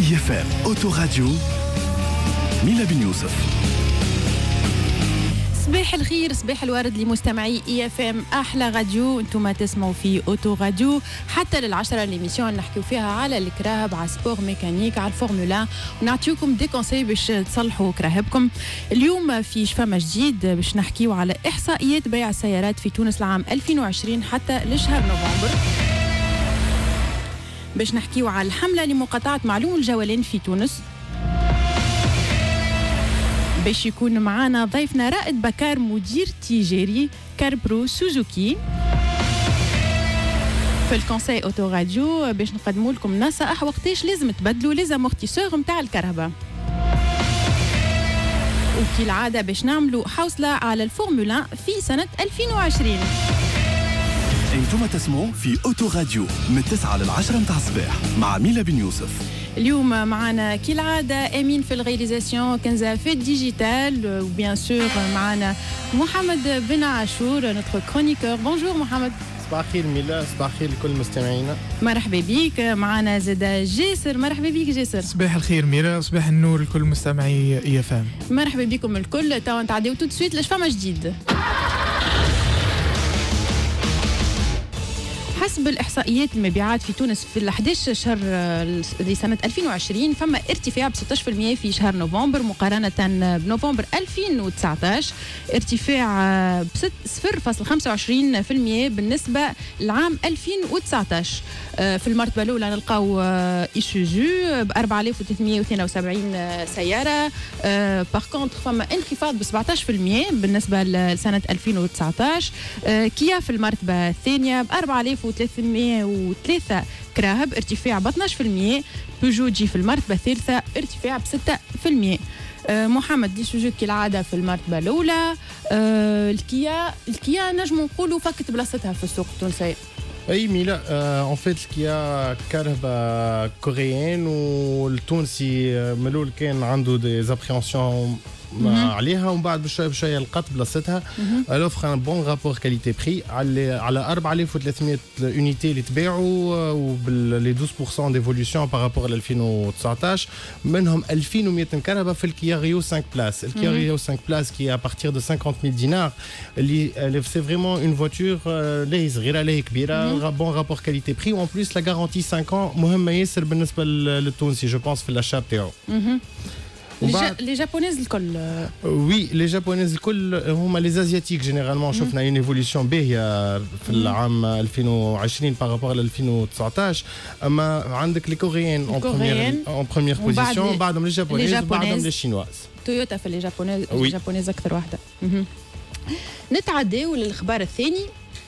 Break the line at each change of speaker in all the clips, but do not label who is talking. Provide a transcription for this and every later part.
اي اف ام اوتو راديو. ميلا بن يوسف.
صباح الخير، صباح الورد لمستمعي اي اف ام، احلى راديو انتم تسمعوا في اوتو راديو حتى للعشرة. ليميسيون نحكيو فيها على الكراهب، على سبور ميكانيك، على الفورمولا، ونعطيكم دي كونساي باش تصلحوا كراهبكم. اليوم في شفامة جديد باش نحكيو على احصائيات بيع السيارات في تونس العام 2020 حتى لشهر نوفمبر. باش نحكيو على الحملة لمقاطعة معلوم الجولان في تونس. باش يكون معنا ضيفنا رائد بكار، مدير تجاري كاربرو سوزوكي. في الكونساي اوتو راديو باش نقدموا لكم نصائح وقتاش لازم تبدلوا لي زامورتيسور نتاع الكهرباء. وكي العاده باش نعملوا حوصله على الفورمولا في سنه 2020.
انتم تسمعوا في اوتو راديو من 9 ل 10 متاع الصباح مع ميلا بن يوسف.
اليوم معنا كالعادة أمين في الغيريزاسيون، كنزة في الديجيتال، وبيان سور معنا محمد بن عاشور نوتر كرونيكور. بونجور محمد.
صباح الخير ميلا، صباح الخير لكل مستمعينا.
مرحبا بك. معنا زاد جاسر. مرحبا بك جاسر.
صباح الخير ميرا، صباح النور لكل مستمعي اي اف ام.
مرحبا بكم الكل. توا نتعداو تو سويت لشفامة جديد. حسب الإحصائيات المبيعات في تونس في 11 شهر لسنة 2020 فما ارتفاع ب 16% في شهر نوفمبر مقارنة بنوفمبر 2019، ارتفاع ب 0.25% بالنسبة لعام 2019. في المرتبة الأولى نلقاو إيسوزو ب 4372 سيارة. باغ كونتر فما انخفاض ب 17% بالنسبة لسنة 2019. كيا في المرتبة الثانية ب 4303 كراهب، ارتفاع ب 12%. بيجو جي في المرتبة الثالثة، ارتفاع ب 6%. محمد دي سوجو كالعادة في المرتبة الأولى. الكيا نجم نقولوا فكت بلاصتها في السوق التونسي.
اي ميلا، اون فيت الكيا كهرباء كوريين، والتونسي ملول كان عنده دي زابريونسيون عليها، ومن بعد بشويه بشويه لقات بلاصتها. لوفر ان بون رابور كاليتي بري على 4300 اونيتي اللي تباعوا، وباللي 12% ديفولوسيون بارابور ل 2019. منهم 2100 كهرباء في الكيا ريو 5 بلاس. الكيا ريو 5 بلاس كي ابارتير دو 50,000 دينار، اللي سي فريمون اون فواتور لاهي صغيره لاهي كبيره، بون رابور كاليتي بري، وان بليس لا غارونتي 5 ans مهمه ياسر بالنسبه للتونسي جو بونس في الاشا تاعو.
لي جابونيز الكل.
وي لي جابونيز الكل هما لي ازياتيك جينيرالمون. شفنا اون ايفوليسيون باهيه في العام 2020 بارابور ل 2019. اما عندك لي كوريين اون بروميير بوزيسيون، بعدهم لي جابونيز، بعدهم لي شينواز.
تويوتا في لي جابونيز. لي جابونيز اكثر واحده. نتعداو للخبر الثاني.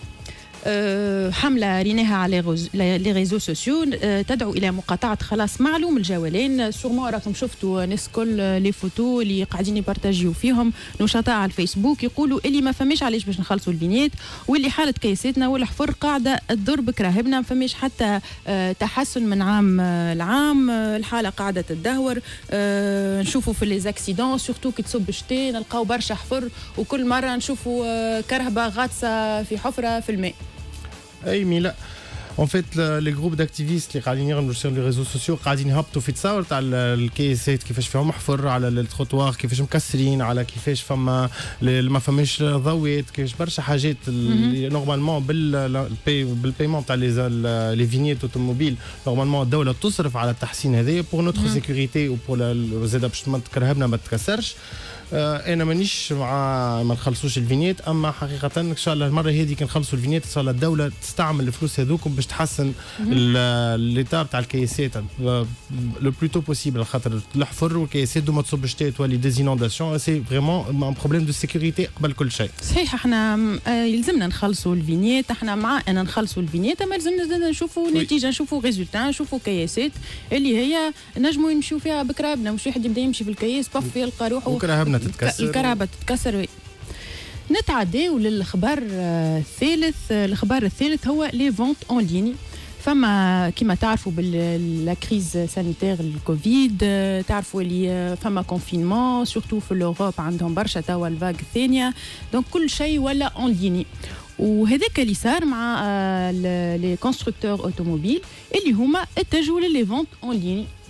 حملة ريناها على لي ريزو سوسيو تدعو إلى مقاطعة خلاص معلوم الجولان. سورمون راكم شفتوا ناس كل لي فوتو اللي قاعدين يبارتاجيو فيهم نشطاء على الفيسبوك يقولوا اللي ما فماش علاش باش نخلصوا الفينيت، واللي حالة كيساتنا والحفر قاعدة تضر بكراهبنا، ما فماش حتى تحسن من عام العام، الحالة قاعدة تدهور. نشوفوا في لي زاكسيدون سورتو كي تصب الشتاء نلقاو برشا حفر، وكل مرة نشوفوا كرهبة غاطسة في حفرة في الماء.
اي ميلا، اون فيت لي جروب داكتيفيست اللي قاعدين يغنوا سور لي ريزو سوسيو قاعدين يهبطوا في تصاور تاع الكيسات، كيفاش فيهم محفر على التروتوار، كيفاش مكسرين، على كيفاش فما ما فماش ضويت، كيفاش برشا حاجات اللي نورمالمون بالبيمون تاع لي فينيت اوتوموبيل نورمالمون الدوله تصرف على التحسين هذايا بور نوتر سيكوريتي وبور زاده باش كرهبنا ما تكسرش. انا مانيش مع ما نخلصوش الفينيت، اما حقيقه ان شاء الله المره هذه كي نخلصوا الفينيت ان شاء الله الدوله تستعمل الفلوس هذوكم باش تحسن ليتار تاع الكيسات لو بلوتو بوسيبل، خاطر الحفر والكيسات دوما تصب الشتاء تولي ديزينونداسيون، سي فريمون ان بروبليم دو سيكوريتي قبل كل شيء.
صحيح، احنا يلزمنا نخلصوا الفينيت، احنا مع ان نخلصوا الفينيت، اما يلزمنا نشوفوا نتيجه، نشوفوا ريزولتا، نشوفوا كياسات اللي هي نجموا نمشيو فيها بكرابنا، مش واحد يبدا يمشي في الكياس بف يلقى روحه الكرهبة تتكسر. نتعداو للخبر الثالث. الخبر الثالث هو لي فونت اون ليني. فما كما تعرفوا بالكريز سانيتير الكوفيد، تعرفوا اللي فما كونفينمون سورتو في الاوروب، عندهم برشا توا الفاغ الثانيه، دونك كل شيء ولا اون ليني. وهذاك اللي صار مع لي كونستركتور اوتوموبيل اللي هما اتجهوا للي فونت اون ليني.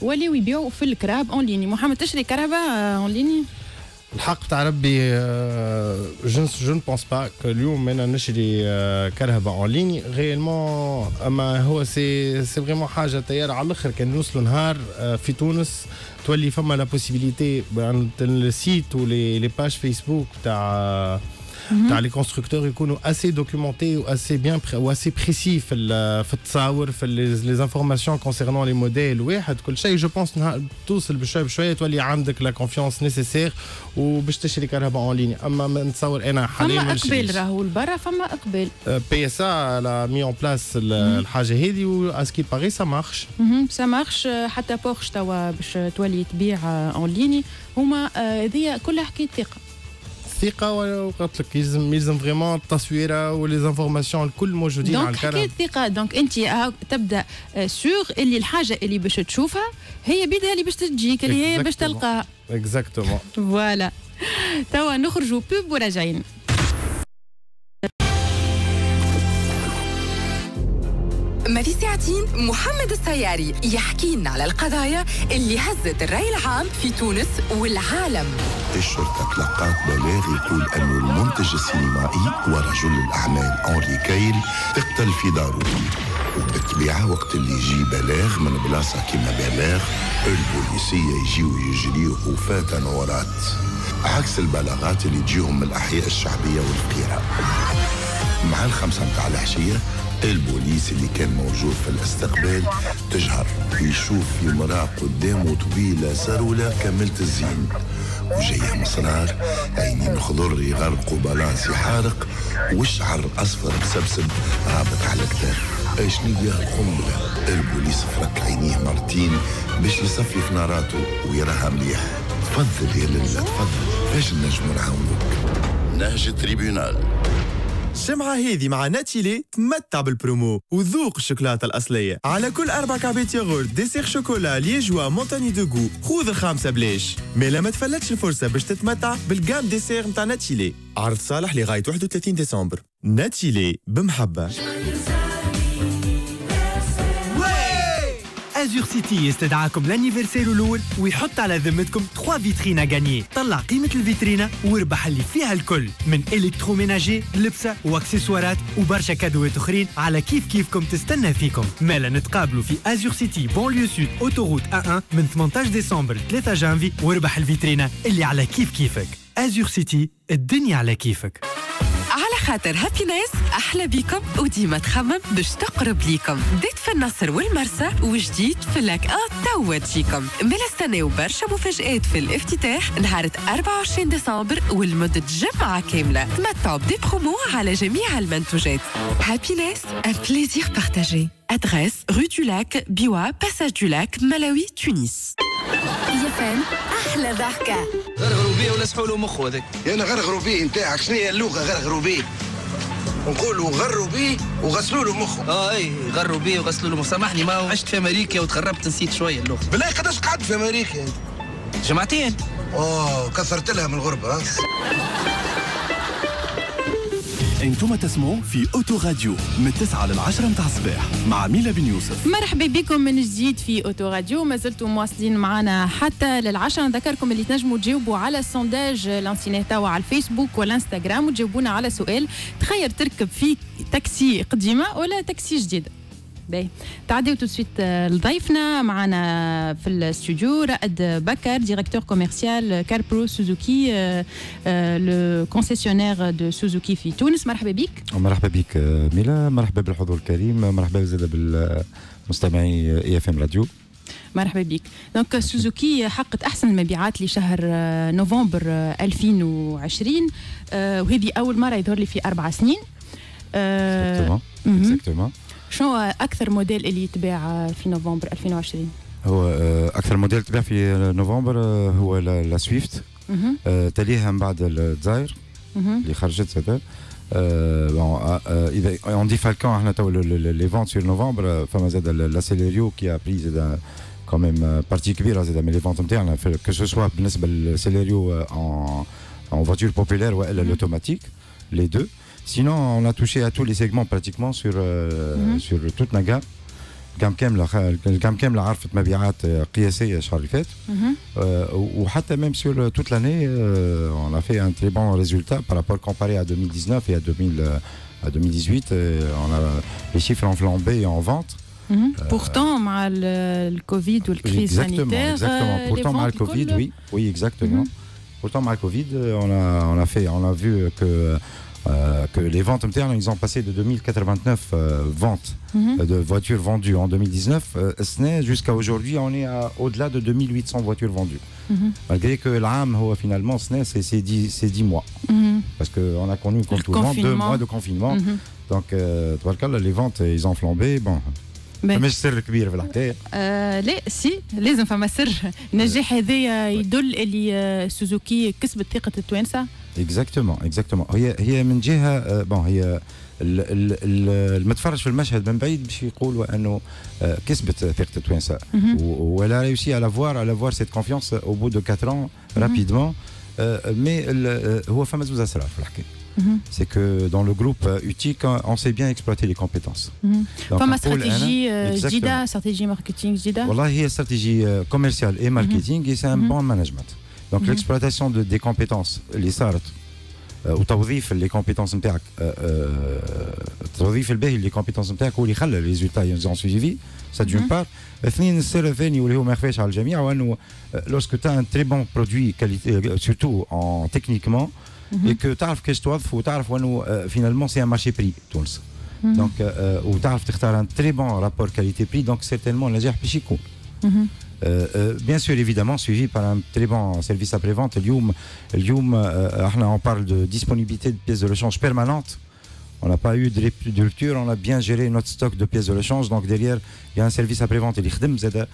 ولاو يبيعوا في الكراب اون ليني. محمد تشري كرهبه اون ليني؟
الحق تاع ربي جو ne pense pas que اليوم انا نشري كرهبه اون ليني غيلمون، اما هو سي فريمون حاجه طياره على الاخر. كان نوصلوا نهار في تونس تولي فما لا بوسيبيليتي السيت ولي باج فيسبوك تاع les constructeurs يكونوا assez documentés ou assez bien ou assez précis في التصاور في les informations concernant les modèles واحد كل شيء. جو بونس توصل بشويه تولي عندك لا كونفيونس نيسيسير وباش تشري كهرباء اون ليني. اما نتصور انا حاليا
فما اقبال راهو البرا فما اقبال.
بي اس ا لا مي اون بلاس الحاجه هذه و اسكي باغي سا مارش
سا مارش. حتى بورش توا باش تولي تبيع اون ليني. هما هذه كلها حكايه ثقه.
ثقة وقلت لك يلزم فريمون التصويره وليزانفورماسيون الكل موجودين على الكرة.
دونك حكاية ثقة. دونك انت تبدا سور اللي الحاجة اللي باش تشوفها هي بيدها اللي باش تجيك اللي هي باش تلقاها. اكزاكتومون. فوالا. توا نخرجوا بوب وراجعين.
ما في ساعتين محمد السياري يحكي لنا على القضايا اللي هزت الرأي العام في تونس والعالم.
الشرطة تلقات بلاغ يقول أن المنتج السينمائي ورجل الأعمال أنري كايل اقتل في داره، وبالطبيعة وقت اللي يجي بلاغ من بلاصة كما بلاغ البوليسية يجيو يجريو وفاة نورات، عكس البلاغات اللي تجيهم من الأحياء الشعبية والفقيرة. مع 5 متاع العشية البوليس اللي كان موجود في الاستقبال تجهر يشوف في مرأة قدامه طويلة زرولة كاملة الزين وجاية مصرار، عينين خضر يغرقوا بالانسي حارق وشعر أصفر مسبسب رابط على كتاف. اشني هي القنبلة؟ البوليس فرك عينيه مرتين باش يصفي في ناراته ويراها مليح. تفضل يا لله تفضل، باش نجمو نعاونوك. نهج تريبيونال.
الجمعة هذه مع ناتشيلي تمتع بالبرومو وذوق الشوكولاتة الأصلية. على كل 4 كعبات ياغورت ديسير شوكولا ليجوا مونتاني دو غو خذ ال5 بلاش. مي ما تفلتش الفرصة باش تتمتع بالجام ديسير متاع ناتشيلي. عرض صالح لغاية 31 ديسمبر. ناتشيلي بمحبة.
أزور سيتي يستدعاكم لانيفرسير الأول ويحط على ذمتكم 3 فيترينا غانيي. طلع قيمة الفيترينا واربح اللي فيها الكل من إلكتروميناجي لبسة واكسسوارات وبرشا كادوات أخرين على كيفكم تستنى فيكم. مالا نتقابلوا في أزور سيتي بونليو سود أوتوروت A1 من 18 ديسمبر 3 جانفي واربح الفيترينا اللي على كيفك. أزور سيتي الدنيا على كيفك.
على خاطر هابينس أحلى بيكم وديما تخمم باش تقرب ليكم. بديت في النصر والمرسى وجديد في لاك توا تجيكم. ملا استناو برشا مفاجآت في الافتتاح نهار 24 ديسمبر والمدة جمعة كاملة. تمتعوا بدي برومو على جميع المنتوجات. هابينس un plaisir partagé. Adresse rue du Lac, Biwa, Passage du Lac, Malawi, Tunis.
يفهم أحلى ضحكة.
غرغروا بيه ولا سحولوا مخه هذاك.
أنا غرغروا بيه نتاعك شنو هي اللغة غرغروا بيه؟ نقولوا غروا بيه وغسلوا له مخه.
اي غروا بيه وغسلوا له مخه. سامحني ما عشت في امريكا وتغربت نسيت شويه اللغه.
بالله قداش قعدت في امريكا؟
جمعتين.
كثرت لها من الغربه.
انتم تسمعوا في اوتو راديو من 9 ل 10 متاع الصباح مع ميلا بن يوسف.
مرحبا بكم من جديد في اوتو راديو. ما زلتم مواصلين معنا حتى لل10. نذكركم اللي تنجموا تجاوبوا على السونداج لانسينيه توا على الفيسبوك والانستغرام وتجاوبونا على سؤال: تخير تركب في تاكسي قديمه ولا تاكسي جديده؟ باهي تعديو تو سويت لضيفنا معنا في الاستوديو رائد بكر ديريكتور كوميرسيال كاربرو سوزوكي لو كونسيسيونير دو سوزوكي في تونس. مرحبا بك.
مرحبا بك ميلا، مرحبا بالحضور الكريم، مرحبا زاده بالمستمعي اي اف ام راديو.
مرحبا بك. دونك سوزوكي حققت احسن المبيعات لشهر نوفمبر 2020 وهذه اول مره يظهر لي في 4 سنين.
اكزاكتومون.
شنو أكثر موديل اللي يتباع في نوفمبر 2020؟
هو أكثر موديل تباع في نوفمبر هو لا سويفت، تليها من بعد الدزاير اللي خرجت زاد. إذا on dit Falcon احنا تو les ventes sur novembre فما زاد لا سيليريو كي a pris زاد quand même partie كبيرة زاد من les ventes نتاعنا que ce soit بالنسبة للسيليريو en voiture populaire وإلا l'automatique les deux. Sinon, on a touché à tous les segments pratiquement sur toute la gamme. الجام كامله عرفت مبيعات قياسيه الشهر اللي فات. وحتى même sur toute l'année on a fait un très bon résultat par rapport comparé à 2019 et à 2018 on a les chiffres ont flambé en vente.
Pourtant مع الكوفيد والكريز sanitaire
pourtant مع الكوفيد oui exactement. Pourtant مع الكوفيد on a vu que les ventes internes, ils ont passé de 2089 ventes de voitures vendues en 2019. Jusqu'à aujourd'hui, on est au-delà de 2800 voitures vendues. Malgré que l'âme, finalement, c'est 10 mois. Parce qu'on a connu, comme tout le monde, 2 mois de confinement. Donc, les ventes, ils ont flambé. Bon. مش سر كبير في الحكايه.
لا سي لازم فما سر. النجاح هذايا يدل اللي سوزوكي كسبت ثقه التوانسه.
اكزاكتومون هي من جهه هي المتفرج في المشهد من بعيد باش يقولوا انه كسبت ثقه التوانسه ولا réussi à l'avoir cette confiance au bout de 4 ans rapidement mais هو فما زوز اسرار في الحكايه. C'est que dans le groupe UTIC, on sait bien exploiter les compétences.
فما stratégie جديدة, stratégie marketing جديدة.
والله هي stratégie commerciale et marketing et c'est un bon management. Donc l'exploitation des compétences اللي صارت وتوظيف les compétences نتاعك توظيف الباهي les compétences نتاعك هو اللي خلى les résultats ils ont suivi. Ça d'une part. اثنين السر الثاني واللي هو ما يخفاش على الجميع هو انه lorsque tu as un très bon produit qualité surtout en techniquement et que تعرف كيش توظف وتعرف انه finalement c'est un marché prix تونس. Donc وتعرف تختار un très bon rapport qualité prix donc certainement النجاح باش يكون. Bien sûr évidemment suivi par un très bon service après-vente. اليوم احنا on parle de disponibilité de pièces de rechange permanente. On n'a pas eu de rupture, on a bien géré notre stock de pièces de rechange. Donc derrière, il y a un service après-vente اللي يخدم زاد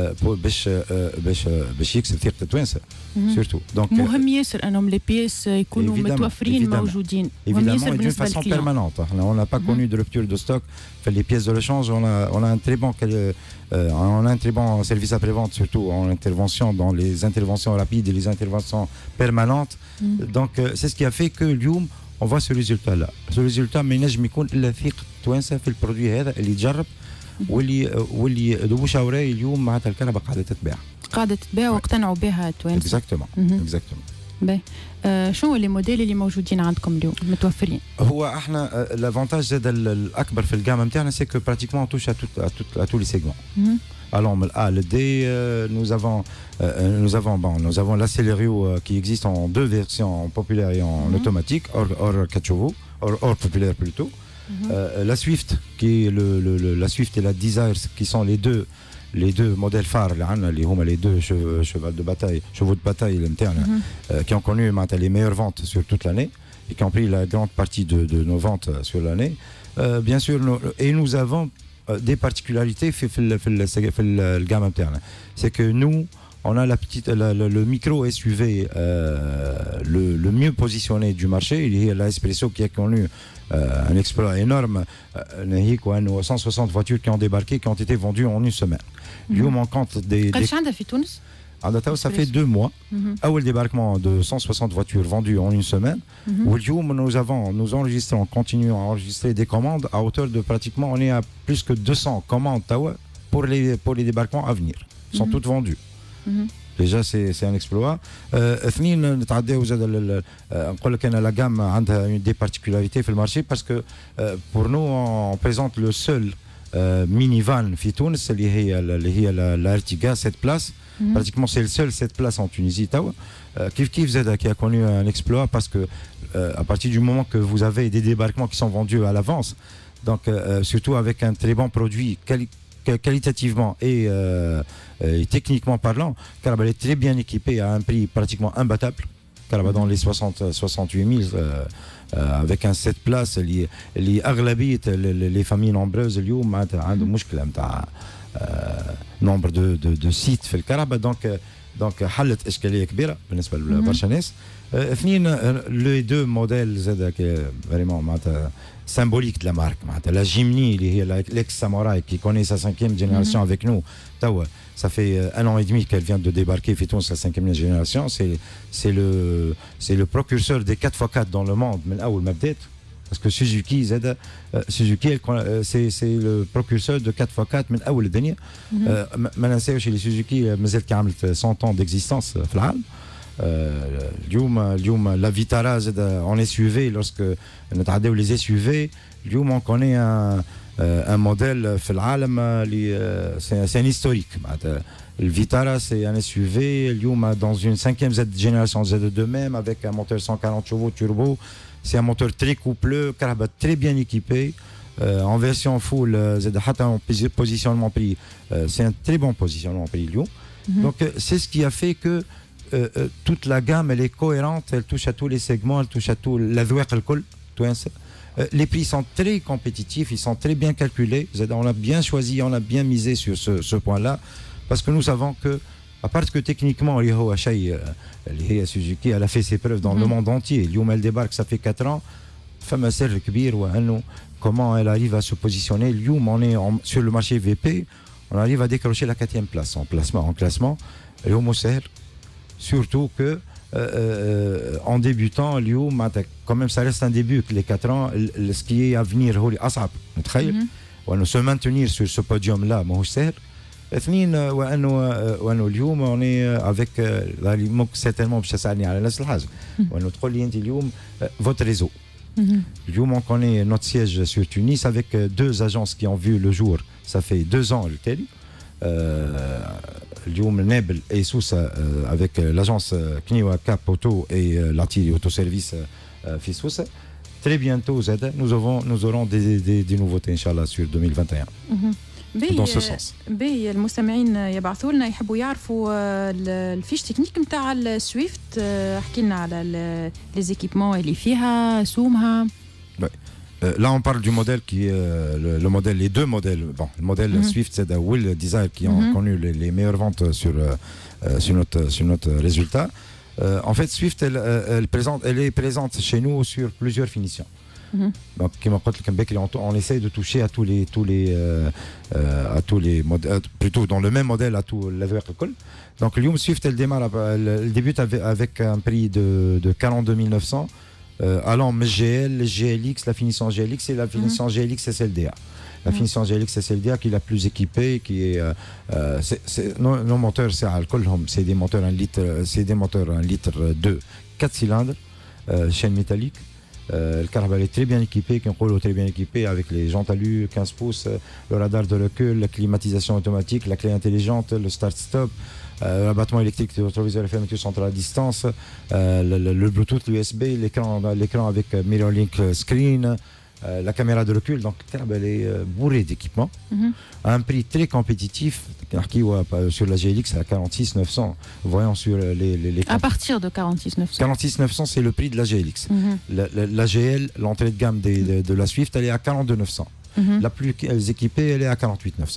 باش يكسب ثقة التوانسة surtout. Donc
مهم ياسر انهم لي بيس يكونوا متوفرين موجودين.
مهم ياسر بالنسبة للكليون. d'une façon permanente. On n'a pas connu de rupture de stock. Les pièces de rechange, on a un très bon service après-vente surtout en intervention dans les interventions rapides et les interventions permanentes. Donc c'est ce qui a fait que اليوم on voit ce résultat là. Ce résultat ما ينجم يكون الا ثقة التوانسة في البرودوي هذا اللي تجرب واللي دوش اوراي اليوم معناتها الكهرباء قاعده تتباع واقتنعوا بها التوانسه. اكزاكتومون.
باهي شنو لي موديل اللي موجودين عندكم اليوم متوفرين؟
هو احنا لافونتاج زاد الاكبر في الجام نتاعنا سي كو براتيكمون توش à tous les segments. Alors le A, le D, nous avons la Celerio qui existe en 2 versions, en populaire et en automatique, hors 4 chevaux, hors populaire plutôt. La Swift qui est la Swift et la Desire qui sont les deux modèles phares les deux chevaux de bataille qui ont connu les meilleures ventes sur toute l'année et qui ont pris la grande partie de nos ventes sur l'année. Bien sûr et nous avons des particularités في الgamme interne. C'est que nous on a le micro SUV le mieux positionné du marché. Il y a la Espresso qui a connu un exploit énorme. 160 voitures qui ont débarqué, qui ont été vendues en une semaine. اليوم on compte des
في تونس
ça fait 2 mois. أول débarquement de 160 voitures vendues en une semaine. واليوم nous enregistrons, continuons à enregistrer des commandes à hauteur de pratiquement on est à plus que 200 commandes pour les débarquements à venir. Ils sont toutes vendues. Déjà c'est un exploit. اثنين نتعداو زاد نقول لك انا la gamme عندها des particularités في المارشي parce que pour nous on présente le seul minivan في تونس اللي هي la Ertiga 7 places. Pratiquement c'est le seul 7 places en Tunisie. Kif Zeda qui a connu un exploit parce que à partir du moment que vous avez des débarquements qui sont vendus à l'avance, donc surtout avec un très bon produit qualitativement et techniquement parlant, car elle est très bien équipée à un prix pratiquement imbattable. Car dans les 68 000 avec un 7 places اللي أغلبية les familles nombreuses اليوم معناتها عندهم مشكلة نتاع nombre de sites في الكهرباء. donc حلت إشكالية كبيرة بالنسبة لبرشا ناس. اثنين les 2 modèles زاد vraiment معناتها symbolique de la marque. La Jimny, l'ex-Samurai qui connaît sa 5e génération avec nous, ça fait 1 an et demi qu'elle vient de débarquer, fait sa 5e génération. C'est le précurseur des 4x4 dans le monde. parce que Suzuki c'est le précurseur de 4x4 من اول الدنيا. ما ننساوش اللي سوزوكي مازالت كي عملت 100 ans d'existence في العالم. اليوم لا فيتارا زاد اون SUV lorsque نتعداو لي SUV اليوم on connaît un modèle في العالم اللي c'est un historique معناتها الفيتارا c'est un SUV اليوم dans une 5e génération Z2 même avec un moteur 140 chevaux turbo. C'est un moteur très coupleux, Caraba très bien équipé, en version full, en positionnement prix, c'est un très bon positionnement prix Lyon. Donc c'est ce qui a fait que toute la gamme elle est cohérente, elle touche à tous les segments, elle touche à tout la les prix sont très compétitifs, ils sont très bien calculés. On a bien choisi, on a bien misé sur ce point-là, parce que nous savons que à part que techniquement, Suzuki elle a fait ses preuves dans le monde entier. Lyon elle débarque, ça fait 4 ans. Femme sert kbir ou comment elle arrive à se positionner. Lyon on est sur le marché VP, on arrive à décrocher la 4e place en classement. Lyon surtout que en débutant, Lyon quand même ça reste un début. Les 4 ans, ce qui est à venir, on se maintenir sur ce podium là, اثنين وانه اليوم اوني افيك ممكن سيرتينمون باش تسالني على نفس الحاجه وانه تقول لي انت اليوم فوت ريزو اليوم on connaît notre siège sur Tunis avec 2 agences qui ont vu le jour ça fait 2 ans التالي اليوم نابل et Sousa avec l'agence Kniwa Cap Auto et l'Artillerie Auto Service في Sousa. Très bientôt nous aurons des nouveautés inchallah sur 2021 dans ce sens.
باهي المستمعين يبعثوا لنا يحبوا يعرفوا الفيش تكنيك نتاع السويفت. احكي لنا على لي زيكيبمون اللي فيها سومها.
Là on parle du modèle qui le modèle, les 2 modèles. Bon, le modèle Swift c'est le Will Desire qui ont connu les meilleures ventes sur notre résultat. En fait Swift elle est présente chez nous sur plusieurs finitions. Donc on essaye de toucher à tous les modèles, plutôt dans le même modèle à tout l'aveugle. Donc Lyon Swift elle démarre, elle débute avec un prix de 42 900 allant GL, GLX, la finition GLX et la finition GLX SLDA. La finition GLX SLDA qui est la plus équipée, qui est nos moteurs c'est des moteurs 1 litre, c'est des moteurs 1 litre 2 4 cylindres, chaîne métallique. Le Caraba est très bien équipé, très bien équipé avec les jantes alu 15 pouces, le radar de recul, la climatisation automatique, la clé intelligente, le start-stop, l'abattement électrique, le rétroviseur et fermeture centrale à distance, le Bluetooth, l'USB, l'écran avec Mirror Link Screen, la caméra de recul. Donc le Caraba est bourré d'équipements à un prix très compétitif. Sur la GLX à 46 900, voyons sur les
à partir de 46 900.
46 900 c'est le prix de la GLX. La GL, l'entrée de gamme de la Swift, elle est à 42 900. La plus équipée, elle est à 48 900.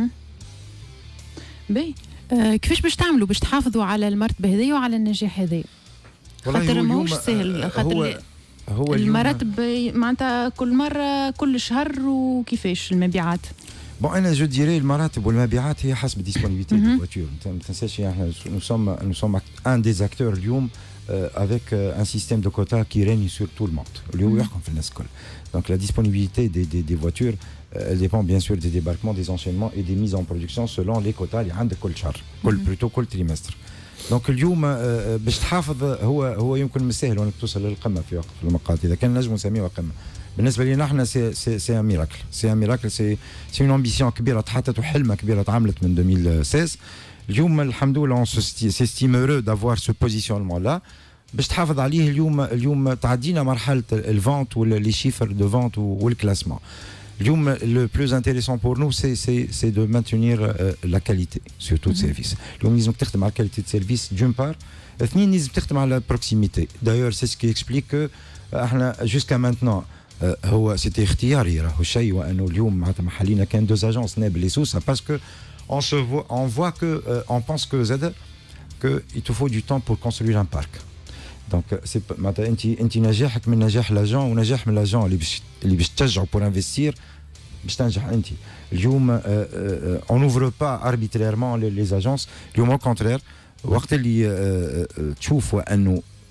باهي كيفاش باش تعملوا باش تحافظوا على المرتبه هذه وعلى النجاح هذا؟ خاطر ماهوش سهل، خاطر هو المراتب معناتها كل مره كل شهر وكيفاش المبيعات؟
Bon, je dirais le maratib ou le mabiat est حسب disponibilité de voiture. Nous sommes un des acteurs Lyon avec un système de quotas qui règne sur tout le monde. Donc la disponibilité des voitures elle dépend bien sûr des débarquements, des enchaînements et des mises en production selon les quotas اللي عند كل شهر، plutôt كل trimestre. Donc اليوم باش تحافظ هو يمكن من السهل انك توصل للقمه في وقت المقاطع اذا كان نجم نسميها قمه. بالنسبه لنا احنا سي ان ميراكل سي اون امبيسيون كبيره تحطت وحلمه كبيره تعملت من 2016. اليوم الحمد لله اون سيستيم هورو دافوار سو بوزيسيونمون لا باش تحافظ عليه. اليوم تعدينا مرحله الفونت ولا لي شيفر دو فونت والكلاسمون. اليوم لو بلوز انتريسون بور نو سي دو مانتينير لا كاليتي سور تو سيرفيس. اليوم لازم تخدم على الكاليتي دو سيرفيس دون بار، اثنين لازم تخدم على البروكسيميتي. دايور سي سكي اكسبليك كو احنا جوسكا مانتنون هو سيتي اختياري راهو شيء، وانه اليوم معناتها محلينا كان 2 اجونس نابل سوسه باسكو on voit que on pense que il te faut du temps pour construire un parc. Donc c'est معناتها انت نجاحك من نجاح لاجون ونجاح من لاجون اللي باش تشجعوا pour investir باش تنجح انت. اليوم on n'ouvre pas arbitrairement les agences. اليوم au contraire وقت اللي تشوفوا انه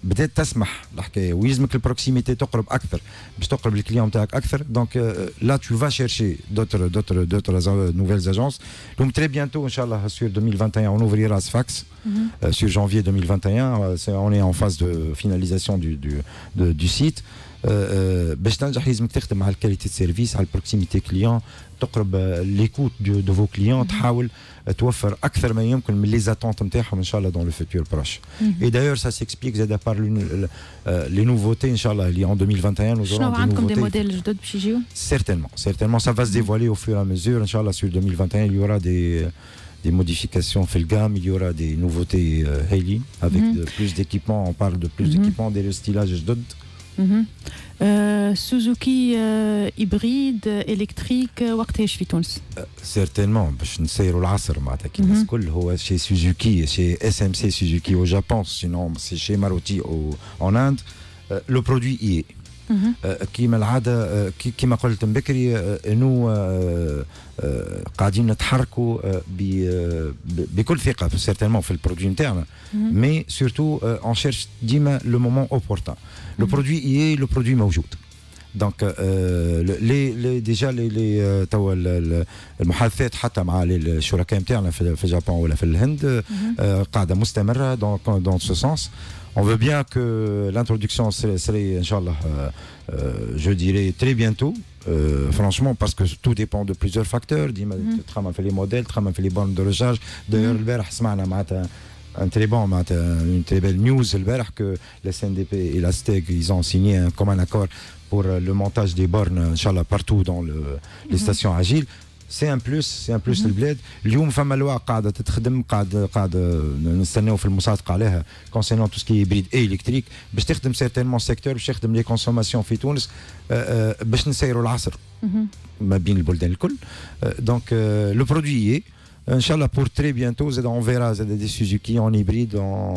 بدات تسمح الحكايه ويلزمك البروكسيميتي تقرب اكثر باش تقرب الكليون نتاعك اكثر. دونك لا tu vas chercher d'autres nouvelles agences. Donc très bientôt inchallah sur 2021 on ouvrira Sfax sur janvier 2021. On est en phase de finalisation du site. باش تنجح لازم تخدم على الكاليتي دو سيرفيس على البروكسيميتي كليون تقرب ليكوت دو فو كليون تحاول توفر اكثر ما يمكن من لي زاتونت نتاعهم ان شاء الله dans le futur proche. Et d'ailleurs ça s'explique زاد par les nouveautés ان شاء الله اللي en 2021 nous aurons
شنو عندكم دي موديل جدد باش يجيو؟
Certainement ça va se dévoiler au fur et à mesure ان شاء الله sur 2021 il y aura des modifications fait le gamme, il y aura des nouveautés Haley avec plus d'équipements, on parle de plus d'équipements, des stylages جدد.
سوزوكي هيبريد الكتريك وقتاش في تونس؟
Certainement باش نسيروا العصر معناتها كي الناس الكل هو شي سوزوكي شي SMC سوزوكي au Japon sinon c'est chez Maruti en Inde. Le produit y est. كيما العاده كيما قلت من بكري انه قاعدين نتحركوا بكل ثقه certainement في البرودوي نتاعنا mais surtout on cherche ديما le moment opportun. Le produit y est, le produit موجود. Donc déjà les توا المحادثات حتى مع الشركاء نتاعنا في اليابان ولا في الهند قاعده مستمره dans ce sens. On veut bien que l'introduction serait Inch'Allah, je dirais très bientôt, franchement, parce que tout dépend de plusieurs facteurs. Tram a fait les modèles, Tram a fait les bornes de recharge. D'ailleurs, le Berah Smaana un très bon, une très belle news, le Berah, que la SNDP et la STEG, ils ont signé un commun accord pour le montage des bornes, Inch'Allah, partout dans les stations agiles. C'est un plus البلاد. اليوم فما لواء قاعده تتخدم قاعده نستناو في المصادقه عليها concernant tout ce qui est hybride et électrique باش تخدم certainement secteur باش تخدم لي كونسوماسيون في تونس باش نسيروا العصر ما بين البلدان الكل. Donc le produit est Inch'Allah pour très bientôt on verra des Suzuki en hybride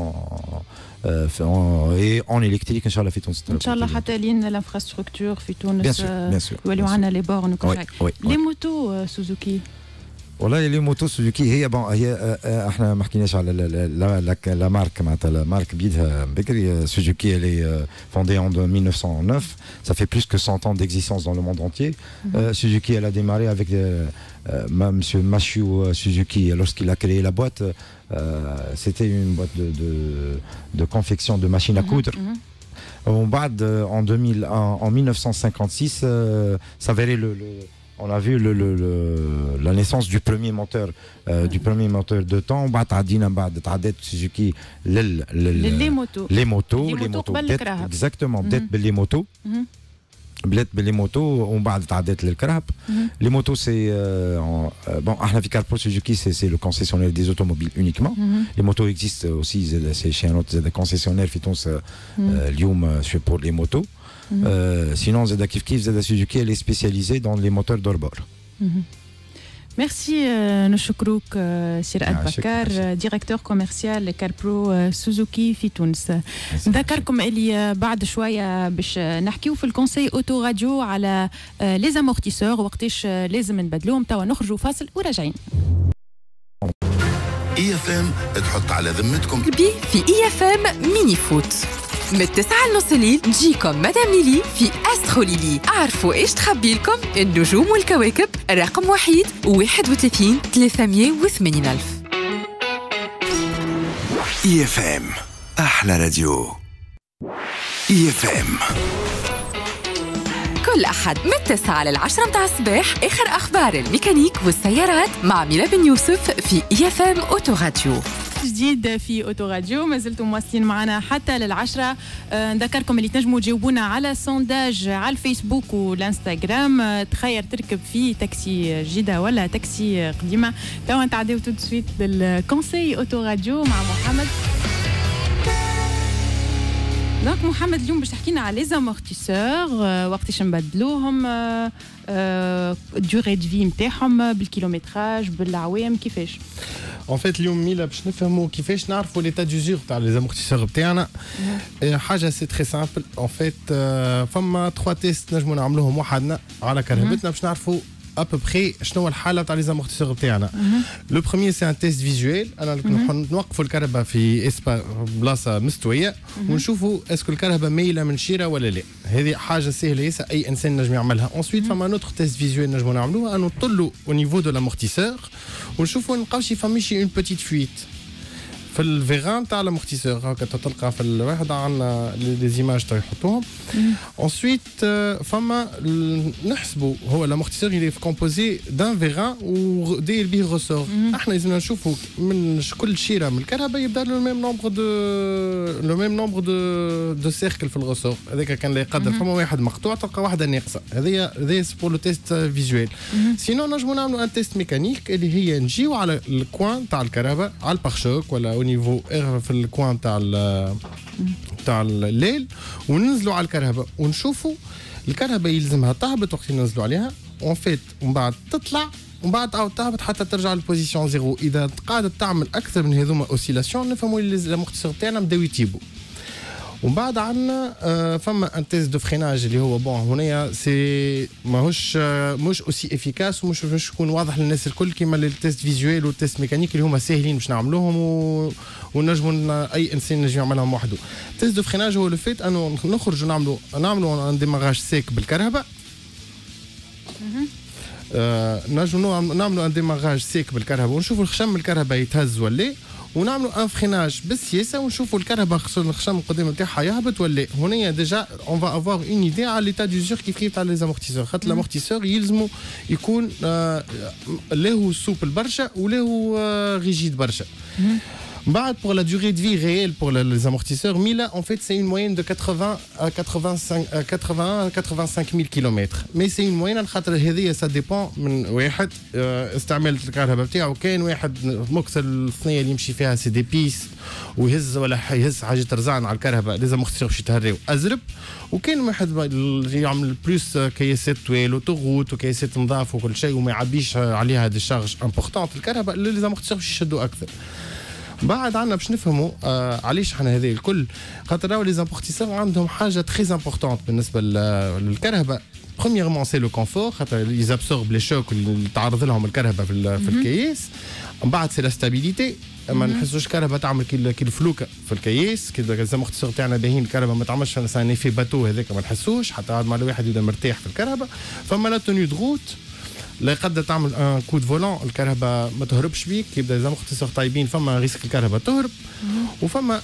et en électrique Inch'Allah في تونس.
ان شاء الله حتى لين الانفراستركتور في تونس
يوليو
عندنا لي بورن وكل شيء. لي موتو سوزوكي
والله لي موتو سوزوكي هي احنا ما حكيناش على لا مارك معناتها لا مارك بيدها بكري. سوزوكي elle est fondée en 1909, ça fait plus que 100 ans d'existence dans le monde entier. Suzuki elle a démarré avec monsieur Mashio Suzuki lorsqu'il a créé la boîte. C'était une boîte de confection de machines à coudre. En 1956 s'avérait on a vu la naissance du premier moteur de temps. بعد عدينا بعد تعدت سوزوكي
les motos
exactement بدات باللي موتو بدات باللي موتو ومن بعد تعدت للكرهب. Les motos c'est bon احنا في كاربو سوزوكي c'est le concessionnaire des automobiles uniquement. Les motos existent aussi c'est chez un autre concessionnaire في تونس اليوم pour les motos. Sinon Zeda Kif Kif Zeda Suzuki elle est spécialisée dans les moteurs d'hors-bord.
Merci نشكروك سي رائد بكار ديريكتور كوميرسيال كاربرو سوزوكي في تونس. نذكركم اللي بعد شويه باش نحكيو في الكونسي اوتو راديو على لي زامورتيسور وقتاش لازم نبدلوهم. توا نخرجوا فاصل وراجعين.
اي اف ام تحط على ذمتكم
بي في اي اف ام ميني فوت من 9:30 الليل تجيكم مدام ليلي في استرو ليلي. عرفوا ايش تخبي لكم النجوم والكواكب رقم 31 380 ألف.
اي اف ام احلى راديو. اي اف ام
كل أحد من 9 ل10 متاع الصباح آخر أخبار الميكانيك والسيارات مع ميلا بن يوسف في اي اف ام اوتو راديو.
جديد في اوتو راديو ما زلتم مواصلين معنا حتى لل10. نذكركم اللي تنجموا تجاوبونا على سونداج على الفيسبوك والانستغرام. تخير تركب في تاكسي جديده ولا تاكسي قديمه. توا نتعداو تو سويت للكونسي اوتو راديو مع محمد. دونك محمد اليوم باش تحكينا على لي زامورتيسور وقتاش نبدلوهم durée de vie نتاعهم بالكيلومتراج بالعوام كيفاش.
En fait اليوم ميلا باش نفهموا كيفاش نعرفوا l'état d'usure تاع لي زامورتيسور بتاعنا. حاجه سي تري سامبل en fait فما 3 تيست نجموا نعملوهم وحدنا على كرهبتنا باش نعرفوا ابوبخي شنو الحاله تاع لي زامورتيسور تاعنا. لو بروميير سي ان تيست فيزوال، انا نوقفوا الكهرباء في بلاصه مستويه ونشوفوا اسكو الكهرباء مايله من شيره ولا لا. هذه حاجه سهله ياسر اي انسان نجم يعملها. انسويت فما نوتر تيست فيزوال نجموا نعملوه، انه نطلوا او نيفو دو لامورتيسور ونشوفوا نلقاو شي فماشي اون بوتيت فويت في الفيغان تاع الامورتيسور. هكا تلقى في الواحد عندنا لي زيماج تاع يحطوهم. انسويت فما نحسبوا هو الامورتيسور اللي كومبوزي دان فيغان وداير به غوسور. احنا لازمنا نشوفوا من كل شيره من الكهرباء يبدا له لو ميم نومبر دو سيركل في الغوسور. هذاك كان لا يقدر فما واحد مقطوع تلقى واحده ناقصه. هذه بور لو تيست فيزوال. سينو نجموا نعملوا ان تيست ميكانيك اللي هي نجيو على الكوان تاع الكهرباء على البارشوك ولا نيفو في الكوان تاع الليل وننزلوا على الكهرباء ونشوفوا الكهرباء يلزمها تهبط وقت ننزلوا عليها اون فيت ومن بعد تطلع ومن بعد تعاود تهبط حتى ترجع للبوزيسيون زيرو. اذا قاعده تعمل اكثر من هذوما اوسيلاسيون نفهموا لي الامورتيسور تاعنا بداو يتيبوا. ومن بعد عندنا فما ان تيست دو فريناج اللي هو بون هنايا سي ماهوش مش اوسي افيكاس ومش يكون واضح للناس الكل كيما التيست فيزوال والتيست ميكانيك اللي هما ساهلين باش نعملوهم ونجموا اي انسان نجم يعملهم وحده. تيست دو فريناج هو لو فيت انه نخرجوا نعملوا ان ديماراج سيك بالكهرباء. نجموا نعملوا ان ديماراج سيك بالكهرباء ونشوفوا الخشم الكهرباء يتهز ولا ونعملوا ان فريناج بالسياسه ونشوفوا الكهرباء الخشم القدام نتاعها يهبط ولا. هنا ديجا اون فا افوار اون ايدي على ليتا دو زور كيف تاع لي زامورتيسور. خاطر الامورتيسور يلزموا يكون لا هو سوبل برشا ولا هو ريجيد برشا. بعد pour la durée de vie réelle pour les amortisseurs Mila en fait c'est une moyenne de 80 à 85 000 km. mais c'est une moyenne خاطر هذه ça dépend من واحد استعمال الكهرباء بتاعه. كان واحد مكسر الثنيه اللي يمشي فيها سي دي بيس ويهز ولا يهز حاجه رزان على الكهرباء لازم امورتيسور باش يتهريو ازرب. وكان واحد يعمل بلوس كياسات طويل وتغوت وكياسات نظاف وكل شيء وما يعبيش عليها دي شارج امبورطونت الكهرباء لازم امورتيسور باش يشدوا اكثر. بعد عندنا باش نفهموا علاش احنا هذه الكل. خاطر راهو لي زامبورتيسور عندهم حاجه تري امبورطونت بالنسبه للكهرباء. premièrement c'est le confort خاطر يزابسورب لي شوك اللي تعرض لهم الكهرباء في الكياس. من بعد سي لا ستابيليتي ما نحسوش الكهرباء تعمل كي الفلوكه في الكياس كي الزامورتيسور تاعنا باهين الكهرباء ما تعملش سان ايفي باتو هذاك ما نحسوش حتى عاد مع الواحد يبدا مرتاح في الكهرباء. فما لا توني دغوت لا يقدر تعمل ان كود فولون الكهرباء ما تهربش بيك يبدا زامورتيسور طايبين فما ريسك الكهرباء تهرب. وفما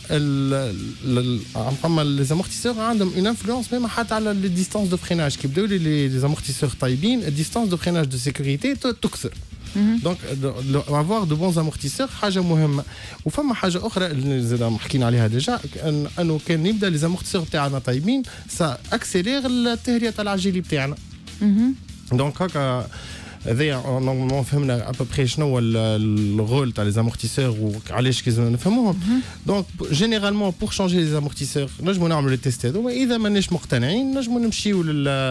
فما لي زامورتيسور عندهم اون انفلونس ميم حتى على لي ديستانس دو فريناج كي يبداو لي زامورتيسور طايبين الديستانس دو فريناج دو سيكوريتي تكسر. دونك افوار دو بونز امورتيسور حاجه مهمه. وفما حاجه اخرى اللي زاد حكينا عليها ديجا انه كان يبدا لي زامورتيسور تاعنا طايبين سا اكسيلير التهريه تاع العجيلي بتاعنا. دونك هكا هذايا نورمالمون فهمنا ابوبخي شنو هو الرول تاع لي زامورتيسور وعلاش كيزو نفهموهم. دونك جينيرالمون بور شونجي لي زامورتيسور نجمو نعملوا لي تيست هذو. اذا ماناش مقتنعين نجمو نمشيو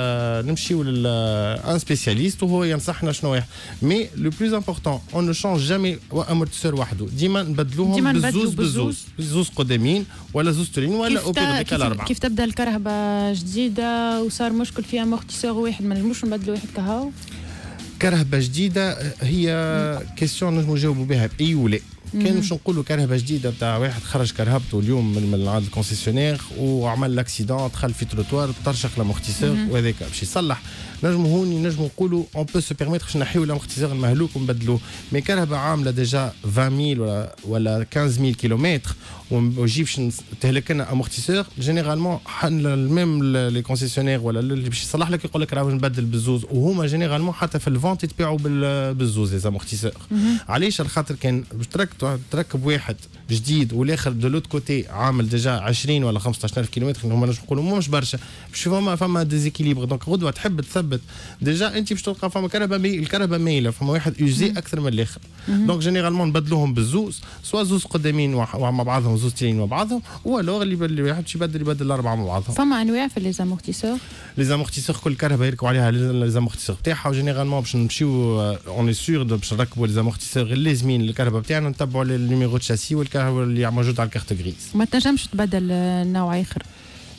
لل ان سبيسياليست وهو ينصحنا شنو هي. مي لو بلوز امبورطون اون نو شونج جامي امورتيسور وحده ديما نبدلوهم بالزوز قدامين ولا زوز تورين ولا اوبيريكال 4.
كيف تبدا الكهرباء جديده وصار مشكل فيها امورتيسور واحد ما نجموش نبدلوا واحد كهو.
كهرباء جديده هي كيسيون نجمو نجاوبوا بها باي ولا. كان باش نقولوا كهرباء جديده بتاع واحد خرج كرهبته اليوم من عند الكونسيسيونير وعمل لاكسيدون دخل في تروتوار طرشق لامورتيسور وهذاك باش يصلح. نجمو نقولوا اون بو سو بيرميتر باش نحيو لامورتيسور المهلوك ونبدلوه. مي كهرباء عامله ديجا 20000 ولا 15000 كيلومتر ومجيبش تهلك لنا امورتيسور. جينيرالمون ميم لي كونسيسيونير ولا اللي باش يصلح لك يقول لك راه نبدل بالزوز وهما جينيرالمون حتى في الفونت يتباعوا بالزوز لي امورتيسور. علاش الخاطر كان باش تركب واحد جديد والاخر دو لوت كوتي عامل ديجا 20 ولا 15000 كيلومتر هما نقولوا مش برشا باش فما ديزيكيليبر. دونك غدوه تحب تثبت ديجا انت باش تلقى فما الكهرباء مايله فما واحد يوزي اكثر من الاخر. دونك جينيرالمون نبدلوهم بالزوز سوا زوز قدامين مع بعضهم زوز تانيين مع بعضهم ولا اللي واحد يبدل الاربعه مع بعضهم.
فما انواع في لي زامورتيسور.
لي زامورتيسور كل كهرباء يركبوا عليها لي زامورتيسور تاعها وجينيرالمون باش نمشيو اون سور باش نركبوا لي زامورتيسور اللازمين للكهرباء بتاعنا نتبعوا النيميرو تشاسي والكهرباء اللي موجود على الكارت غريز.
ما تنجمش تبدل نوع اخر.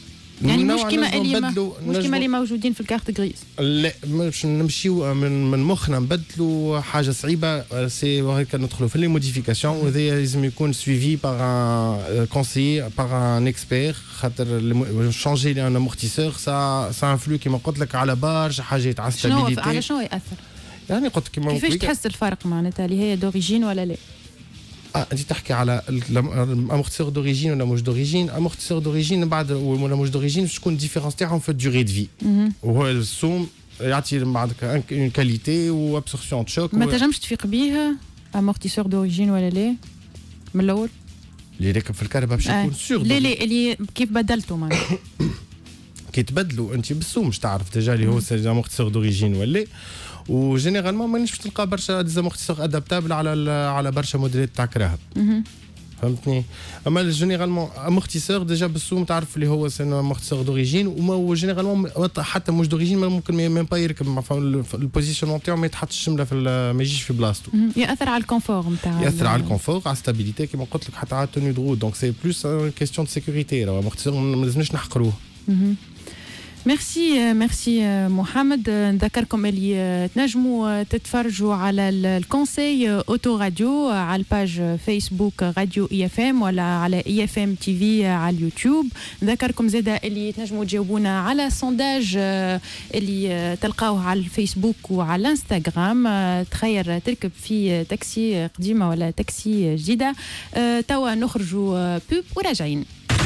يعني مش كيما اللي موجودين في الكارت غريز.
لا مش نمشيو من مخنا نبدلوا حاجه صعيبه سي هكا ندخلوا في لي موديفيكاسيون وهذا لازم يكون سويفي باغ ان كونسيي باغ ان اكسبير خاطر شونجي لي ان امورتيسور سا انفلو كيما قلت لك على برشا حاجات على ستابيليتي.
على شنو ياثر؟
يعني قلت كيما
كيفاش تحس الفرق معناتها اللي هي دوريجين ولا لا؟
انت تحكي على الامورتيسور دوريجين ولا مش دوريجين. امورتيسور دوريجين بعد ولا مش دوريجين تكون ديفيرونس تاعهم في الدوري دو في وهو السوم يعطي بعدك اون كاليتي وابسورسيون شوك.
ما تنجمش تفيق بيه امورتيسور دوريجين ولا لا من الاول
اللي راكب في الكهرباء باش يكون سور.
لا اللي كيف بدلته معناتها
كي تبدلوا انت بالسوم باش تعرف ديجا اللي هو سي امورتيسور دوريجين ولا. وجينيرالمون ما نجمش تلقى برشا ديزامورتيسور ادابتابل على برشا موديلات تاع كراهب. فهمتني. اما جينيرالمون امورتيسور ديجا بالسوم تعرف اللي هو سي امورتيسور دوريجين وما جينيرالمون حتى مش دوريجين ممكن ميم با يركب البوزيشنمون تاعو ما يتحطش الجمله في ما يجيش في بلاصتو.
ياثر على الكونفور نتاع
ياثر على الكونفور على الستابيليتي كيما قلت لك حتى على التوني دو. دونك سي بلوس كيستيون دو سيكوريتي. الامورتيسور ما لازمناش نحقروه.
ميرسي محمد. نذكركم اللي تنجموا تتفرجوا على الكونسي اوتو راديو على الباج فيسبوك راديو اي اف ام ولا على اي اف ام تي في على اليوتيوب. نذكركم زاده اللي تنجموا تجاوبونا على سونداج اللي تلقاوه على الفيسبوك وعلى الانستغرام. تخير تركب في تاكسي قديمه ولا تاكسي جديده. توا نخرجوا بوب وراجعين.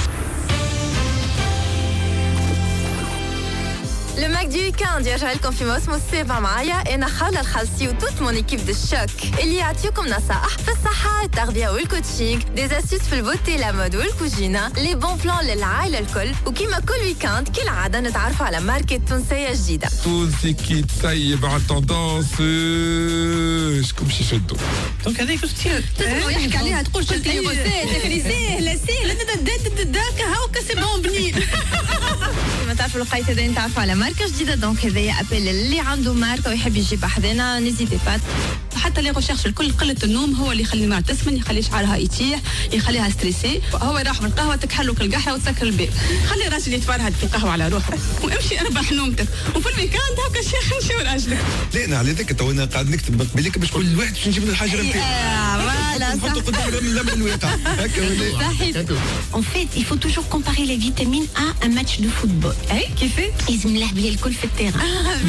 Le Mac du week-end يرجع لكم في موسم السابع معايا أنا خولة الخالصي وتوت مون إيكيب دو شوك اللي يعطيكم نصائح في الصحة التغذية والكوتشينغ دي أستيس في البوتي لا مود والكوجينة لي بون بلان للعائلة الكل. وكيما كل ويكاند كالعادة نتعرفوا على ماركة تونسية جديدة.
تونسي كي تسيب على التوندونس شكون باش يشدوا دونك هذاك واش تصير
يحكي عليها تقول شد لي غوسيت سهلة داك هاوكا سي بون بنين.
كما تعرفوا لقيت هذا نتعرفوا على ماركة جديدة دونك هذايا ابل اللي عنده ماركة ويحب يجيب حدنا نيزيتي با.
حتى لي ريشيرش الكل قلة النوم هو اللي يخلي المرأة تسمن يخلي شعرها يطيح يخليها ستريسي. هو يروح من القهوة تكحلك القحة وتسكر الباب. خلي راجل يتفرهد في القهوة على روحه وامشي اربح نومتك وفي الويكاند هكا شيخ نمشي وراجلك.
لا انا على ذاك تو انا قاعد نكتب قبيلك باش كل واحد باش نجيب له الحاجة
فوالا
نحطو قدام الواقع هكا ولا.
En fait, il faut toujours comparer les vitamines à un match de football.
كيفاش؟
لازم نلعبوا الكل في التيران.